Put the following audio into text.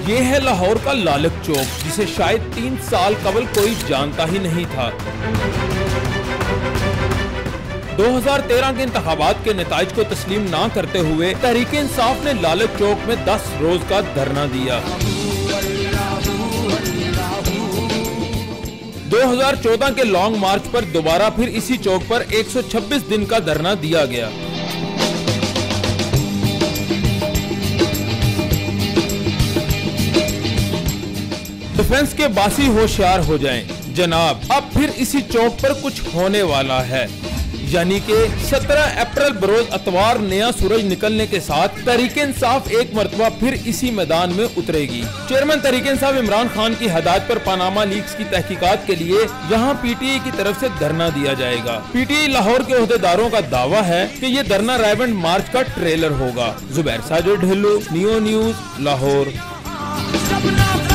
ये है लाहौर का लालक चौक, जिसे शायद 3 साल कबल कोई जानता ही नहीं था। 2013 के इंतखाबात के नताइज को तस्लीम ना करते हुए तहरीक इंसाफ ने लालक चौक में 10 रोज का धरना दिया। 2014 के लॉन्ग मार्च पर दोबारा फिर इसी चौक पर 126 दिन का धरना दिया गया। डिफेंस के बासी होशियार हो जाएं जनाब, अब फिर इसी चौक पर कुछ होने वाला है, यानी कि 17 अप्रैल बरोज अतवार नया सूरज निकलने के साथ तहरीक इंसाफ एक मरतबा फिर इसी मैदान में उतरेगी। चेयरमैन तहरीक इंसाफ इमरान खान की हदायत पर पनामा लीक्स की तहकीकात के लिए यहाँ PTI की तरफ से धरना दिया जाएगा। PTI लाहौर के ओहदेदारों का दावा है कि ये धरना रायबंड मार्च का ट्रेलर होगा। Zubair Sajid Dhillon, neo news, Lahore.